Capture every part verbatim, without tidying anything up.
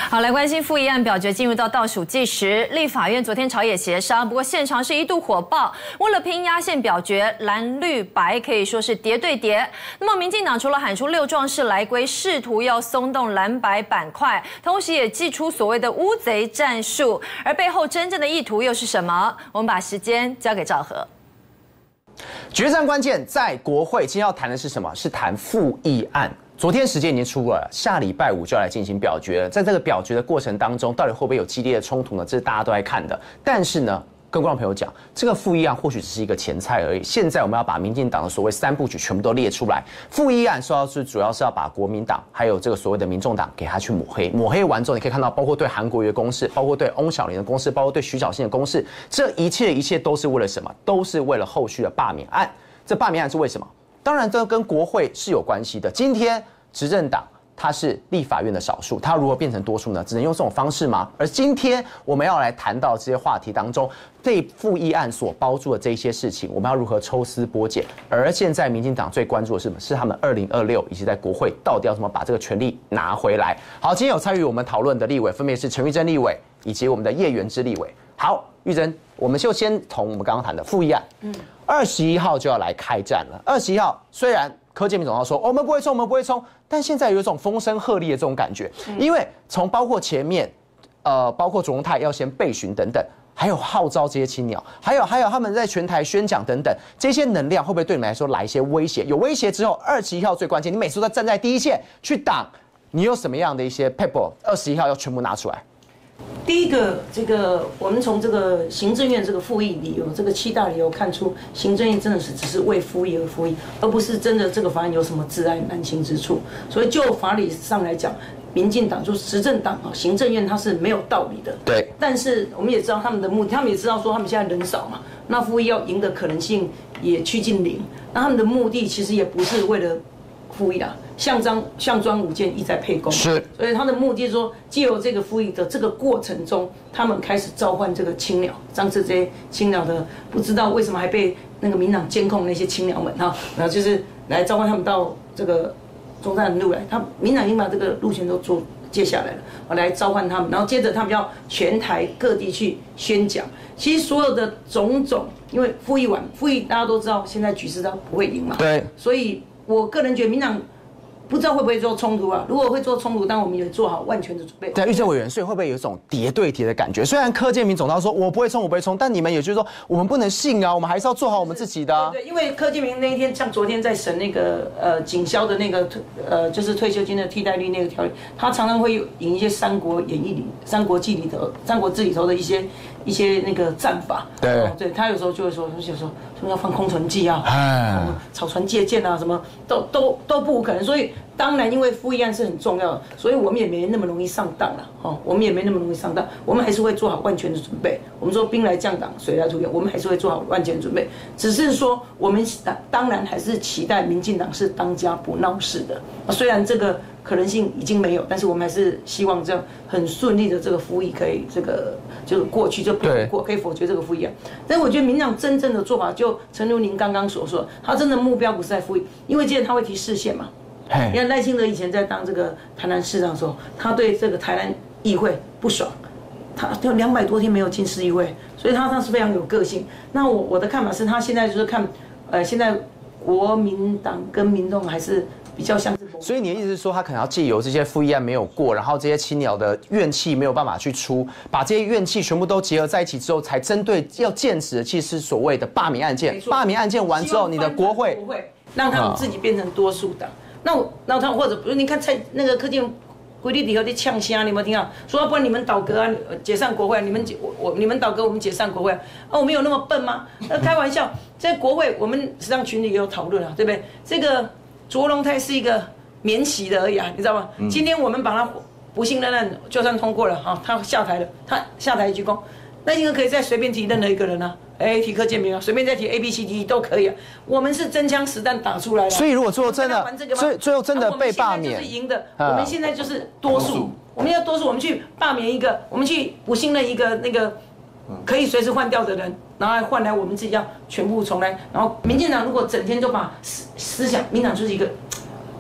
好，来关心复议案表决进入到倒数计时，立法院昨天朝野协商，不过现场是一度火爆，为了拼压线表决，蓝绿白可以说是叠对叠。那么民进党除了喊出六壮士来归，试图要松动蓝白板块，同时也祭出所谓的乌贼战术，而背后真正的意图又是什么？我们把时间交给赵和。 决战关键在国会，今天要谈的是什么？是谈复议案。昨天时间已经出了，下礼拜五就要来进行表决了。在这个表决的过程当中，到底会不会有激烈的冲突呢？这是大家都在看的。但是呢，跟观众朋友讲，这个复议案或许只是一个前菜而已。现在我们要把民进党的所谓三部曲全部都列出来。复议案说到是主要是要把国民党还有这个所谓的民众党给他去抹黑，抹黑完之后，你可以看到，包括对韩国瑜的攻势，包括对翁小玲的攻势，包括对徐小新的攻势，这一切一切都是为了什么？都是为了后续的罢免案。这罢免案是为什么？当然，这跟国会是有关系的。今天执政党它是立法院的少数，它如何变成多数呢？只能用这种方式吗？而今天我们要来谈到这些话题当中，被复议案所包住的这些事情，我们要如何抽丝剥茧？而现在民进党最关注的是什么？是他们二零二六以及在国会到底要怎么把这个权力拿回来？好，今天有参与我们讨论的立委，分别是陈玉珍立委以及我们的叶元之立委。好，玉珍，我们就先从我们刚刚谈的复议案，嗯，二十一号就要来开战了。二十一号虽然柯建铭总要说、哦、我们不会冲，我们不会冲，但现在有一种风声鹤唳的这种感觉，因为从包括前面，呃，包括卓荣泰要先备询等等，还有号召这些青鸟，还有还有他们在全台宣讲等等，这些能量会不会对你们来说来一些威胁？有威胁之后，二十一号最关键，你每次都在站在第一线去挡，你有什么样的一些 paper？ 二十一号要全部拿出来。 第一个，这个我们从这个行政院这个复议理由，这个七大理由看出，行政院真的是只是为复议而复议，而不是真的这个法案有什么窒碍难行之处。所以就法理上来讲，民进党就是执政党啊，行政院它是没有道理的。对。但是我们也知道他们的目的，他们也知道说他们现在人少嘛，那复议要赢的可能性也趋近零。那他们的目的其实也不是为了复议啦。项张项庄舞剑，意在沛公。是，所以他的目的是说，借由这个复议的这个过程中，他们开始召唤这个青鸟，上次这些青鸟的不知道为什么还被那个民党监控那些青鸟们哈，然后就是来召唤他们到这个中山路来，他民党已经把这个路线都做接下来了，来召唤他们，然后接着他们要全台各地去宣讲。其实所有的种种，因为复议完，复议大家都知道，现在局势它不会赢嘛，对，所以我个人觉得民党。不知道会不会做冲突啊？如果会做冲突，但我们也做好万全的准备。 对，预政委员，所以会不会有一种叠对叠的感觉？虽然柯建铭总要说我不会冲，我不会冲，但你们也就是说我们不能信啊，我们还是要做好我们自己的、啊。 对，因为柯建铭那一天，像昨天在审那个呃警消的那个呃就是退休金的替代率那个条例，他常常会引一些《三国演义》里、《三国记》里头、《三国志》里头的一些一些那个战法。对，哦、对他有时候就会说，有时候说要放空城计啊，哎，草船借箭啊，什么都都都不可能，所以。当然，因为复议案是很重要的，所以我们也没那么容易上当了。哦，我们也没那么容易上当，我们还是会做好万全的准备。我们说兵来将挡，水来土掩，我们还是会做好万全的准备。只是说，我们当然还是期待民进党是当家不闹事的。虽然这个可能性已经没有，但是我们还是希望这样很顺利的这个复议可以这个就是过去就过可以否决这个复议案。但是我觉得民进党真正的做法，就诚如您刚刚所说，他真的目标不是在复议，因为既然他会提释宪嘛。你看赖清德以前在当这个台南市长的时候，他对这个台南议会不爽，他有两百多天没有进市议会，所以他他是非常有个性。那我我的看法是他现在就是看，呃，现在国民党跟民众还是比较像是。 所以你的意思是说，他可能要借由这些复议案没有过，然后这些青鸟的怨气没有办法去出，把这些怨气全部都结合在一起之后，才针对要剑指的其实是所谓的罢免案件。罢免案件完之后，你的国会让他们自己变成多数党。那我，那他或者比如你看蔡那个柯建铭规律里头的呛声，你有没有听到？说不然你们倒戈啊，解散国会，你们解我我你们倒戈，我们解散国会啊？啊，我们有那么笨吗？那开玩笑，在国会我们实际上群里也有讨论啊，对不对？这个卓荣泰是一个免洗的而已啊，你知道吗？嗯、今天我们把他不信任案就算通过了啊，他下台了，他下台鞠躬，那应该可以再随便提任何一个人啊。哎，提柯建铭啊，随便再提 A B C D 都可以啊。我们是真枪实弹打出来的。 所以如果最后真的，最最后真的被罢免， 我们现在就是赢的。我们现在就是多数，我们要多数，我们去罢免一个，我们去不信任一个那个可以随时换掉的人，然后换来我们自己要全部重来。然后民进党如果整天就把思思想，民党就是一个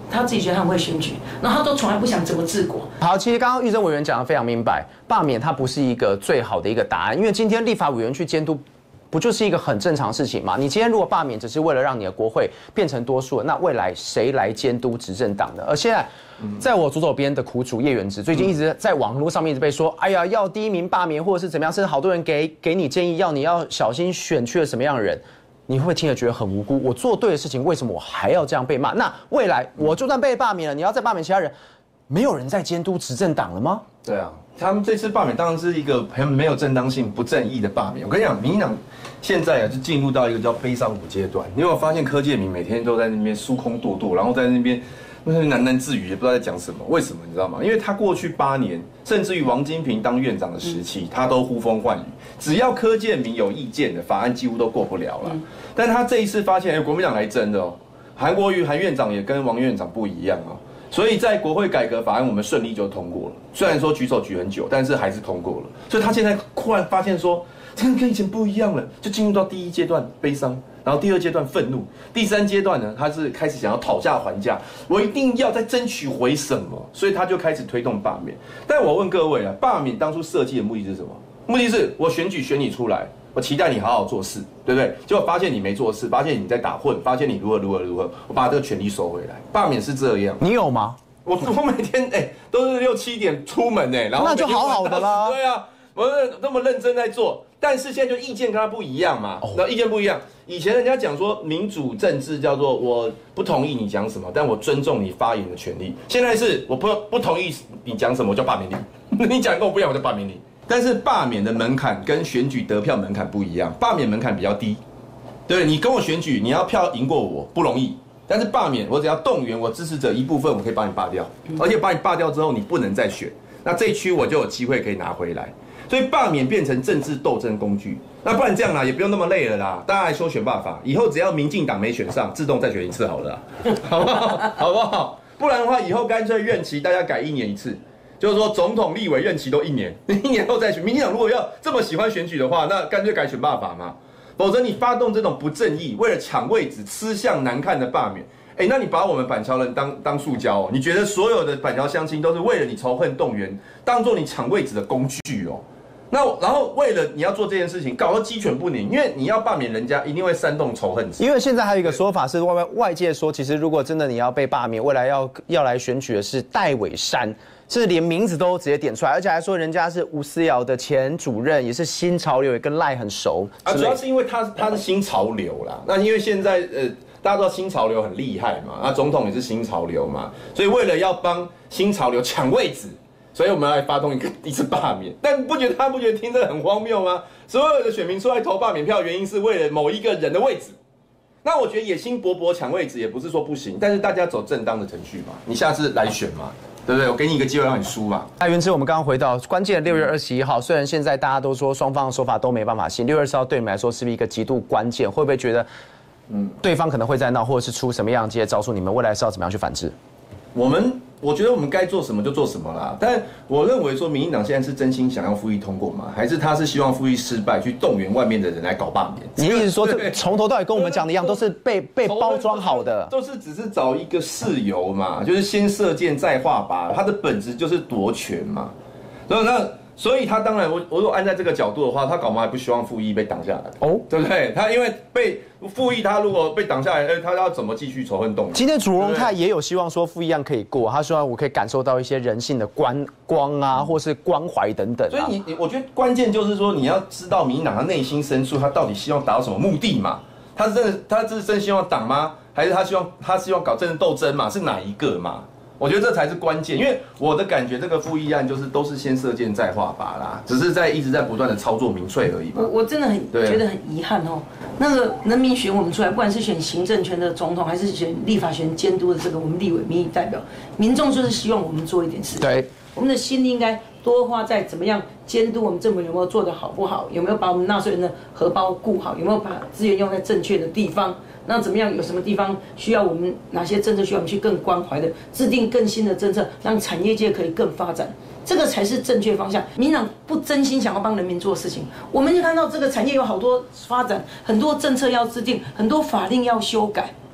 他自己觉得他很会选举，然后他都从来不想怎么治国。 好，其实刚刚玉珍委员讲得非常明白，罢免它不是一个最好的一个答案，因为今天立法委员去监督。不就是一个很正常的事情吗？你今天如果罢免只是为了让你的国会变成多数，那未来谁来监督执政党呢？而现在，在我左手边的苦主叶元之，最近一直在网络上面一直被说，哎呀，要第一名罢免或者是怎么样，甚至好多人给给你建议，要你要小心选去了什么样的人。你会不会听了觉得很无辜？我做对的事情，为什么我还要这样被骂？那未来我就算被罢免了，你要再罢免其他人，没有人在监督执政党了吗？ 对啊，他们这次罢免当然是一个很没有正当性、不正义的罢免。我跟你讲，民进党现在啊就进入到一个叫悲伤五阶段。你有没有发现柯建铭每天都在那边疏空堕堕，然后在那边那喃喃自语，也不知道在讲什么？为什么你知道吗？因为他过去八年，甚至于王金平当院长的时期，他都呼风唤雨，只要柯建铭有意见的法案几乎都过不了了。但他这一次发现，哎，国民党来真的哦，韩国瑜韩院长也跟王院长不一样哦。所以在国会改革法案，我们顺利就通过了。虽然说举手举很久，但是还是通过了。所以他现在忽然发现说，真的跟以前不一样了，就进入到第一阶段悲伤，然后第二阶段愤怒，第三阶段呢，他是开始想要讨价还价，我一定要再争取回什么，所以他就开始推动罢免。但我问各位啊，罢免当初设计的目的是什么？目的是我选举选你出来。我期待你好好做事，对不对？结果发现你没做事，发现你在打混，发现你如何如何如何，我把这个权利收回来。罢免是这样， 你有吗？ 我我每天哎、欸、都是六七点出门哎、欸，然后那就好好的啦。 对啊，我那么认真在做，但是现在就意见跟他不一样嘛，然后意见不一样。以前人家讲说民主政治叫做我不同意你讲什么，但我尊重你发言的权利。现在是我不不同意你讲什么，我就罢免你。你讲跟我不一样，我就罢免你。但是罢免的门槛跟选举得票门槛不一样，罢免门槛比较低，对，你跟我选举，你要票赢过我不容易，但是罢免我只要动员我支持者一部分，我可以把你罢掉，而且把你罢掉之后，你不能再选，那这一区我就有机会可以拿回来，所以罢免变成政治斗争工具。那不然这样啦，也不用那么累了啦，大家来修选罢法，以后只要民进党没选上，自动再选一次好了，好不好？好不好？不然的话，以后干脆任期大家改一年一次。就是说，总统、立委任期都一年，一年后再选。民进党如果要这么喜欢选举的话，那干脆改选罢法嘛。否则你发动这种不正义、为了抢位置、吃相难看的罢免，哎，那你把我们板桥人当当塑胶哦？你觉得所有的板桥乡亲都是为了你仇恨动员，当做你抢位置的工具哦？那然后为了你要做这件事情，搞得鸡犬不宁，因为你要罢免人家，一定会煽动仇恨值。 因为现在还有一个说法是外外外界说，其实如果真的你要被罢免，未来要要来选举的是戴伟山。是连名字都直接点出来，而且还说人家是吴思瑶的前主任，也是新潮流，也跟赖很熟啊。主要是因为他他是新潮流啦，那因为现在呃大家都知道新潮流很厉害嘛，那总统也是新潮流嘛，所以为了要帮新潮流抢位置，所以我们来发动一个一次罢免。但不觉得他不觉得听着很荒谬吗？所有的选民出来投罢免票，原因是为了某一个人的位置。那我觉得野心勃勃抢位置也不是说不行，但是大家走正当的程序嘛，你下次来选嘛。对不对？我给你一个机会让你输嘛。 那元之，我们刚刚回到关键六月二十一号，虽然现在大家都说双方的说法都没办法信，六月二十号对你们来说是不是一个极度关键？会不会觉得，嗯，对方可能会在闹，或者是出什么样的这些招数？你们未来是要怎么样去反制？ 我们我觉得我们该做什么就做什么啦。但我认为说，民进党现在是真心想要复议通过吗？还是他是希望复议失败，去动员外面的人来搞罢免？ 你意思说，从头到尾跟我们讲的一样，都是被被包装好的， 都是只是找一个事由嘛，就是先射箭再画靶，它的本质就是夺权嘛。所以那。所以他当然，我我如果按在这个角度的话，他搞嘛还不希望复议被挡下来哦，对不对？他因为被复议，他如果被挡下来，哎，他要怎么继续仇恨动员？ 今天主荣泰也有希望说复议案可以过，他说我可以感受到一些人性的光光啊，或是关怀等等、啊。 所以你你，我觉得关键就是说，你要知道民进党他内心深处他到底希望达到什么目的嘛？他是真的，他是真希望党吗？还是他希望他希望搞政治斗争嘛？是哪一个嘛？我觉得这才是关键，因为我的感觉，这个复议案就是都是先射箭再画靶啦，只是在一直在不断的操作民粹而已嘛。 我我真的很觉得很遗憾哦，那个人民选我们出来，不管是选行政权的总统，还是选立法权监督的这个我们立委民意代表，民众就是希望我们做一点事情。 对， 我们的心力应该多花在怎么样监督我们政府有没有做得好不好，有没有把我们纳税人的荷包顾好，有没有把资源用在正确的地方。那怎么样？有什么地方需要我们？哪些政策需要我们去更关怀的？制定更新的政策，让产业界可以更发展，这个才是正确方向。民进党不真心想要帮人民做事情，我们就看到这个产业有好多发展，很多政策要制定，很多法令要修改。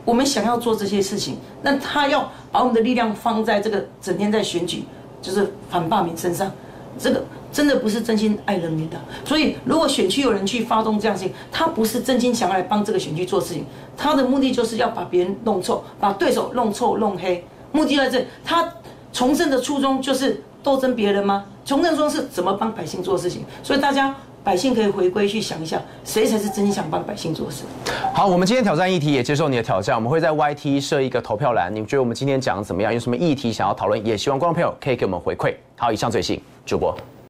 我们想要做这些事情，那他要把我们的力量放在这个整天在选举，就是反罢免身上，这个真的不是真心爱人民的。所以，如果选区有人去发动这样事情，他不是真心想要来帮这个选区做事情，他的目的就是要把别人弄臭，把对手弄臭弄黑，目的在这里。他从政的初衷就是斗争别人吗？从政初衷是怎么帮百姓做事情？所以大家。百姓可以回归去想一下，谁才是真心想帮百姓做事。 好，我们今天挑战议题也接受你的挑战，我们会在 Y T 设一个投票栏，你们觉得我们今天讲的怎么样？有什么议题想要讨论？也希望观众朋友可以给我们回馈。好，以上最新主播。